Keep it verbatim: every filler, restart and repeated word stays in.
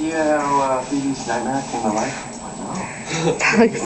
idea how uh, Phoebe's nightmare came to life? That makes